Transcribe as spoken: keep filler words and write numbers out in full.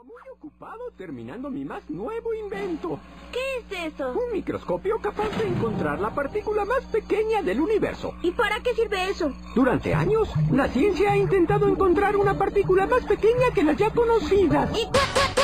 Estaba muy ocupado terminando mi más nuevo invento. ¿Qué es eso? Un microscopio capaz de encontrar la partícula más pequeña del universo. ¿Y para qué sirve eso? Durante años, la ciencia ha intentado encontrar una partícula más pequeña que las ya conocidas. ¿Y cuál?